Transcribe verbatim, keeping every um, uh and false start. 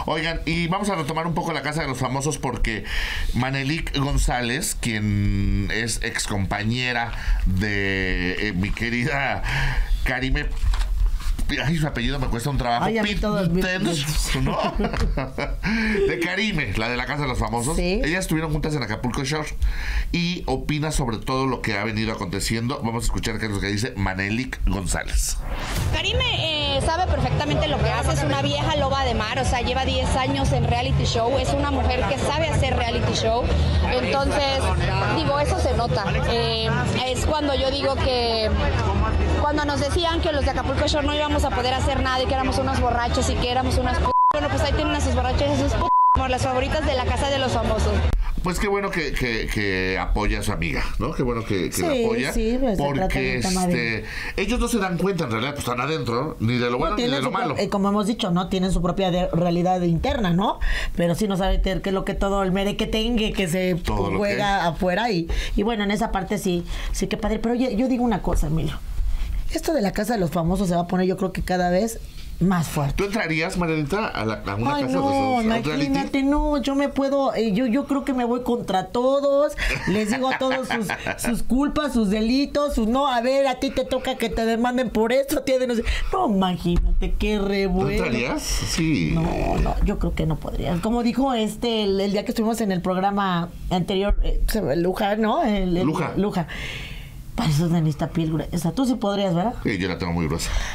Oigan, y vamos a retomar un poco la Casa de los Famosos porque Manelik González, quien es excompañera de eh, mi querida Karime... Ay, su apellido me cuesta un trabajo. Ay, a mí todos mis... ¿no? De Karime, la de la Casa de los Famosos. ¿Sí? Ellas estuvieron juntas en Acapulco Shore y opina sobre todo lo que ha venido aconteciendo. Vamos a escuchar qué es lo que dice Manelik González. Karime eh, sabe perfectamente lo que hace, es una vieja loba de mar, o sea, lleva diez años en reality show, es una mujer que sabe hacer reality show, entonces, digo, eso se nota. Eh, es cuando yo digo que, cuando nos decían que los de Acapulco Shore no íbamos a poder hacer nada y que éramos unos borrachos y que éramos unas p***, bueno, pues ahí tienen a sus borrachos y sus p***, como las favoritas de la Casa de los Famosos. Pues qué bueno que, que, que apoya a su amiga, ¿no? Qué bueno que, que sí, la apoya. Sí, pues porque este, ellos no se dan cuenta, en realidad, pues están adentro, ni de lo bueno no, ni de lo malo. Eh, como hemos dicho, ¿no? Tienen su propia de, realidad interna, ¿no? Pero sí no saben qué es lo que todo el merequetengue que se todo juega que... afuera. Y, y bueno, en esa parte sí, sí que padre. Pero yo, yo digo una cosa, Emilio. Esto de la Casa de los Famosos se va a poner, yo creo que cada vez más fuerte. ¿Tú entrarías, Marianita, a, la, a una Ay, casa no, de los imagínate, no, yo me puedo, eh, yo, yo creo que me voy contra todos, les digo a todos sus, sus culpas, sus delitos, sus no, a ver, a ti te toca que te demanden por esto, tienes, no sé. No, imagínate, qué revuelo. ¿Tú entrarías? Sí. No, no, yo creo que no podría. Como dijo este, el, el día que estuvimos en el programa anterior, eh, Luja, ¿no? El, el, Luja. Luja. Para eso necesita piel gruesa. Tú sí podrías, ¿verdad? Sí, yo la tengo muy gruesa.